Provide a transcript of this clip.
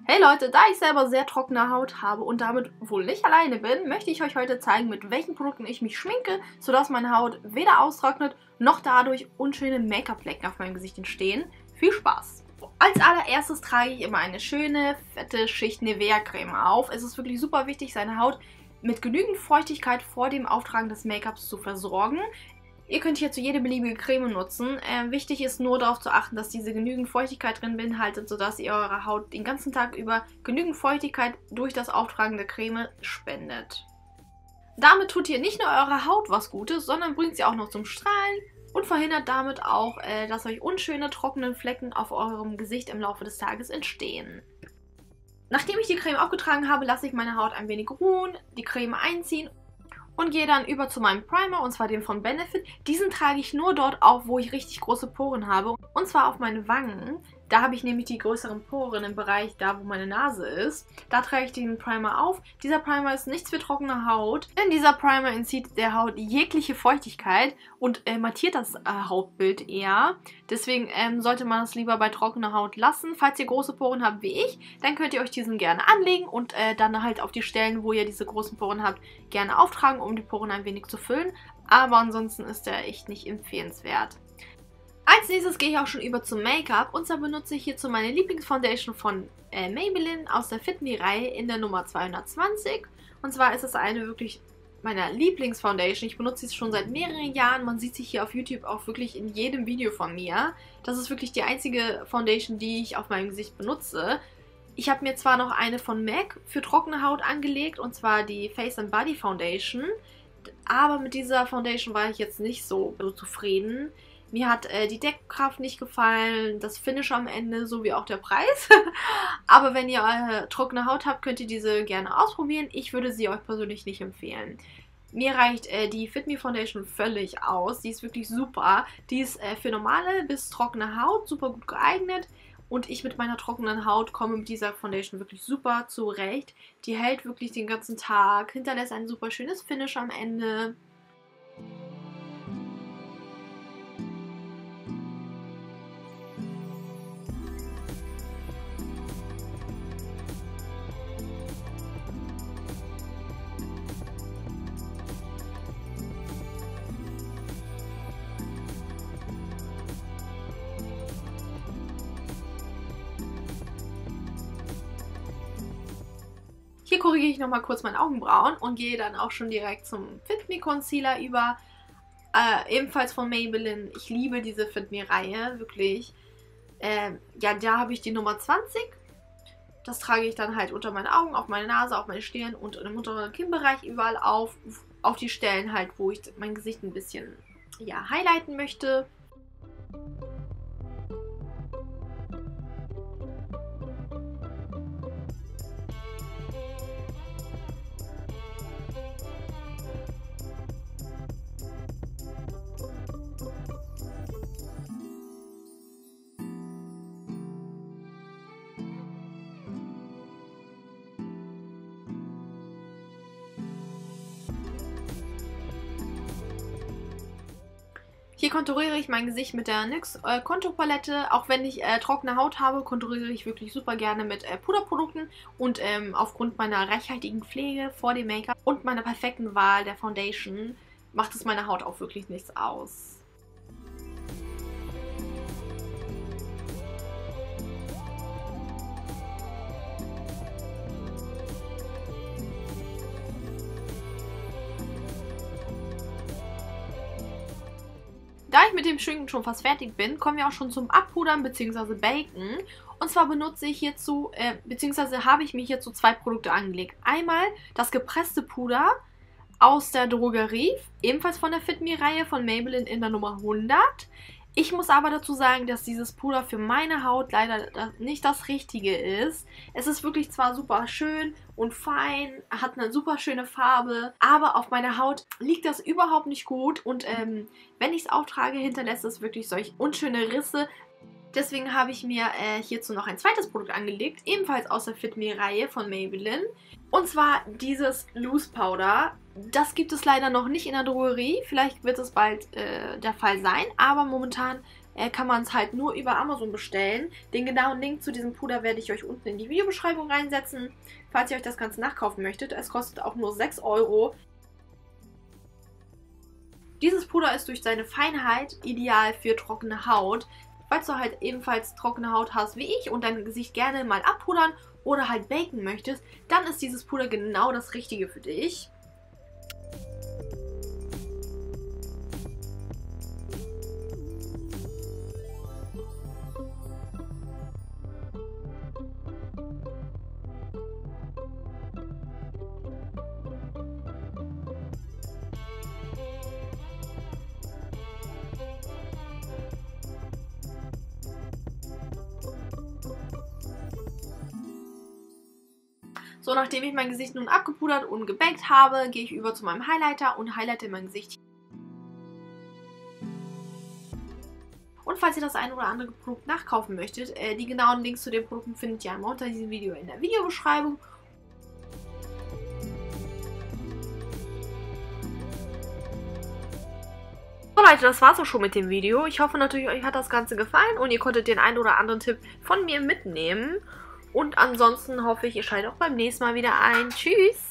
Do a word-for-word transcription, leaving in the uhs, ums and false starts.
Hey Leute, da ich selber sehr trockene Haut habe und damit wohl nicht alleine bin, möchte ich euch heute zeigen, mit welchen Produkten ich mich schminke, sodass meine Haut weder austrocknet, noch dadurch unschöne Make-up-Flecken auf meinem Gesicht entstehen. Viel Spaß! Als allererstes trage ich immer eine schöne, fette Schicht Nivea-Creme auf. Es ist wirklich super wichtig, seine Haut mit genügend Feuchtigkeit vor dem Auftragen des Make-ups zu versorgen. Ihr könnt hierzu jede beliebige Creme nutzen. Äh, wichtig ist nur darauf zu achten, dass diese genügend Feuchtigkeit drin beinhaltet, sodass ihr eurer Haut den ganzen Tag über genügend Feuchtigkeit durch das Auftragen der Creme spendet. Damit tut ihr nicht nur eurer Haut was Gutes, sondern bringt sie auch noch zum Strahlen und verhindert damit auch, äh, dass euch unschöne trockene Flecken auf eurem Gesicht im Laufe des Tages entstehen. Nachdem ich die Creme aufgetragen habe, lasse ich meine Haut ein wenig ruhen, die Creme einziehen und gehe dann über zu meinem Primer, und zwar den von Benefit. Diesen trage ich nur dort auf, wo ich richtig große Poren habe, und zwar auf meine Wangen. Da habe ich nämlich die größeren Poren im Bereich, da wo meine Nase ist. Da trage ich den Primer auf. Dieser Primer ist nichts für trockene Haut, denn dieser Primer entzieht der Haut jegliche Feuchtigkeit und äh, mattiert das äh, Hautbild eher. Deswegen ähm, sollte man das lieber bei trockener Haut lassen. Falls ihr große Poren habt wie ich, dann könnt ihr euch diesen gerne anlegen und äh, dann halt auf die Stellen, wo ihr diese großen Poren habt, gerne auftragen, um die Poren ein wenig zu füllen. Aber ansonsten ist der echt nicht empfehlenswert. Als nächstes gehe ich auch schon über zum Make-up, und zwar benutze ich hierzu meine Lieblingsfoundation von äh, Maybelline aus der Fit Me-Reihe in der Nummer zweihundertzwanzig. Und zwar ist es eine wirklich meiner Lieblingsfoundation. Ich benutze sie schon seit mehreren Jahren. Man sieht sie hier auf YouTube auch wirklich in jedem Video von mir. Das ist wirklich die einzige Foundation, die ich auf meinem Gesicht benutze. Ich habe mir zwar noch eine von M A C für trockene Haut angelegt, und zwar die Face and Body Foundation. Aber mit dieser Foundation war ich jetzt nicht so, so zufrieden. Mir hat äh, die Deckkraft nicht gefallen, das Finish am Ende, sowie auch der Preis. Aber wenn ihr äh, trockene Haut habt, könnt ihr diese gerne ausprobieren. Ich würde sie euch persönlich nicht empfehlen. Mir reicht äh, die Fit Me Foundation völlig aus. Die ist wirklich super. Die ist äh, für normale bis trockene Haut super gut geeignet. Und ich mit meiner trockenen Haut komme mit dieser Foundation wirklich super zurecht. Die hält wirklich den ganzen Tag, hinterlässt ein super schönes Finish am Ende. Hier korrigiere ich nochmal kurz meine Augenbrauen und gehe dann auch schon direkt zum Fit Me Concealer über. Äh, ebenfalls von Maybelline. Ich liebe diese Fit Me Reihe, wirklich. Äh, ja, da habe ich die Nummer zwanzig. Das trage ich dann halt unter meine Augen, auf meine Nase, auf meine Stirn und im unteren Kinnbereich überall auf. Auf die Stellen halt, wo ich mein Gesicht ein bisschen, ja, highlighten möchte. Hier konturiere ich mein Gesicht mit der N Y X äh, Konturpalette. Auch wenn ich äh, trockene Haut habe, konturiere ich wirklich super gerne mit äh, Puderprodukten. Und ähm, aufgrund meiner reichhaltigen Pflege vor dem Make-up und meiner perfekten Wahl der Foundation macht es meiner Haut auch wirklich nichts aus. Da ich mit dem Schminken schon fast fertig bin, kommen wir auch schon zum Abpudern bzw. Baken. Und zwar benutze ich hierzu, äh, beziehungsweise habe ich mir hierzu zwei Produkte angelegt. Einmal das gepresste Puder aus der Drogerie, ebenfalls von der Fit Me Reihe von Maybelline in der Nummer hundert. Ich muss aber dazu sagen, dass dieses Puder für meine Haut leider nicht das Richtige ist. Es ist wirklich zwar super schön und fein, hat eine super schöne Farbe, aber auf meiner Haut liegt das überhaupt nicht gut. Und ähm, wenn ich es auftrage, hinterlässt es wirklich solch unschöne Risse. Deswegen habe ich mir äh, hierzu noch ein zweites Produkt angelegt, ebenfalls aus der Fit Me Reihe von Maybelline. Und zwar dieses Loose Powder. Das gibt es leider noch nicht in der Drogerie. Vielleicht wird es bald äh, der Fall sein, aber momentan äh, kann man es halt nur über Amazon bestellen. Den genauen Link zu diesem Puder werde ich euch unten in die Videobeschreibung reinsetzen, falls ihr euch das Ganze nachkaufen möchtet. Es kostet auch nur sechs Euro. Dieses Puder ist durch seine Feinheit ideal für trockene Haut. Falls du halt ebenfalls trockene Haut hast wie ich und dein Gesicht gerne mal abpudern oder halt baken möchtest, dann ist dieses Puder genau das Richtige für dich. So, nachdem ich mein Gesicht nun abgepudert und gebackt habe, gehe ich über zu meinem Highlighter und highlighte mein Gesicht. Und falls ihr das ein oder andere Produkt nachkaufen möchtet, äh, die genauen Links zu den Produkten findet ihr einmal unter diesem Video in der Videobeschreibung. So Leute, das war's auch schon mit dem Video. Ich hoffe natürlich, euch hat das Ganze gefallen und ihr konntet den einen oder anderen Tipp von mir mitnehmen. Und ansonsten hoffe ich, ihr schaltet auch beim nächsten Mal wieder ein. Tschüss!